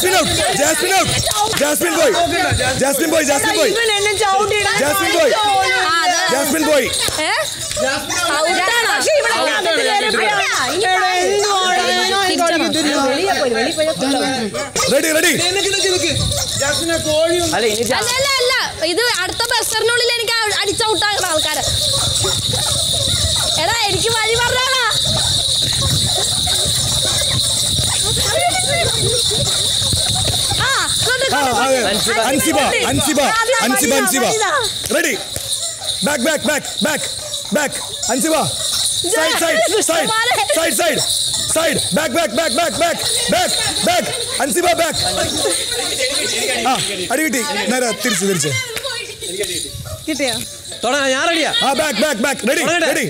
Jasmine out. Jasmine out. Jasmine boy. Jasmine boy. Jasmine boy. Jasmine boy. Jasmine boy. Ready, ready. അല്ല ഇത് അടുത്ത ബസ്റ്ററിനുള്ളിൽ എനിക്ക് അടിച്ചൗട്ടാകുന്ന ആൾക്കാരെ. എടാ എനിക്ക് വഴി പറഞ്ഞാ. Ansiba. Ready. Back. Ansiba. Side. Back. Ansiba back. Adi kitti. Nara tirichu. Kittiya. Thoda ഞാൻ റെഡിയാ. Back. Ready.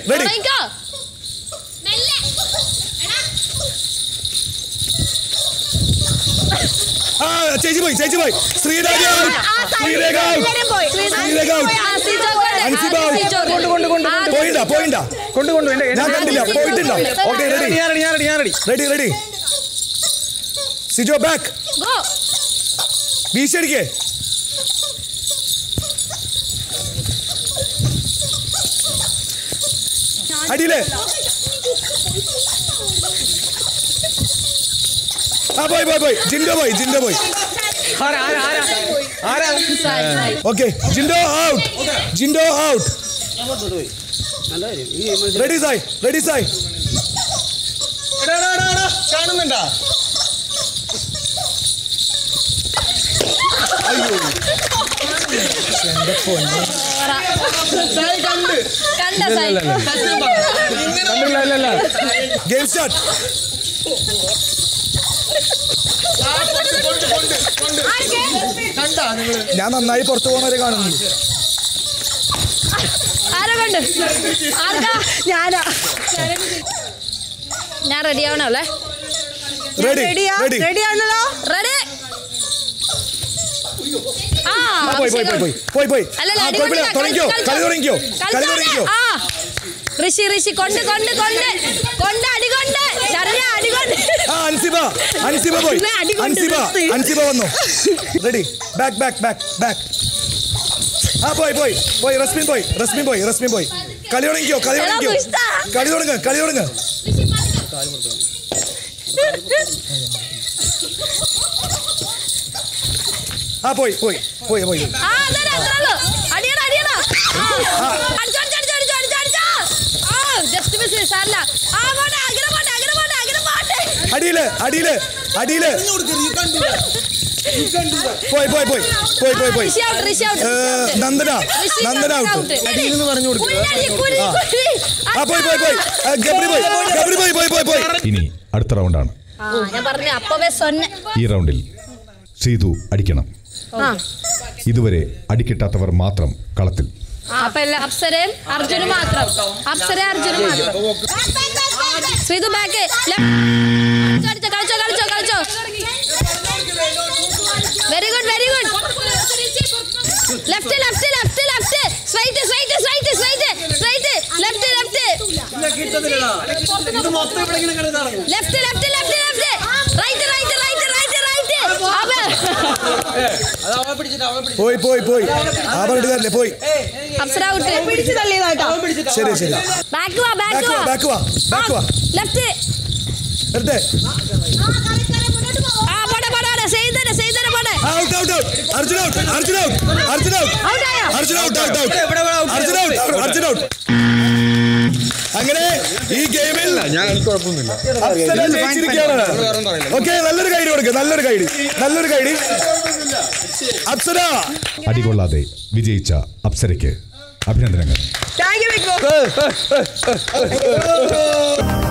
ചേച്ചി പോയി ശ്രീരേഖ out. പോയിണ്ടാ ഞാൻ കണ്ടില്ല പോയിട്ടുണ്ടോ ഓക്കെ റെഡി സിജോ ബാക്ക് വീശടിക്കേ അടിയിലേ പോയി ജിൻഡോ പോയി okay Jindo out ready Sai കാണുന്നുണ്ടാ അയ്യോ എന്റെ പൊന്നു ഗെയിം സ്റ്റാർട്ട് ഞാൻ നന്നായി പുറത്തു പോകുന്നവരെ കാണുന്നു ഞാൻ റെഡി ആവണല്ലേ പോയി ഋഷി കൊണ്ട് അൻസിബ വന്നു റെഡി ബാക്ക് പോയി റസ്മിൻ പോയി കളി തുടങ്ങിക്കോ പോയി അടിയില് പോയി നന്ദന ഔട്ട് ഇനി അടുത്ത റൗണ്ടാണ്. ഈ റൗണ്ടിൽ സീതു അടിക്കണം. ഇതുവരെ അടിക്കിട്ടാത്തവർ മാത്രം കളത്തിൽ. അപ്സരയും അർജുനും മാത്രം. ശ്രീതു ബാക്ക് കളിച്ചോ. Very good left straight left പോയി അപ്സര ഔട്ട് ശരി ബാക്ക് വാ ലെഫ്റ്റ് അങ്ങനെ ഈ ഗെയിമിൽ ഓക്കെ നല്ലൊരു കൈഡി അപ്സര അടികൊള്ളാതെ വിജയിച്ച അപ്സരയ്ക്ക് അഭിനന്ദനങ്ങൾ.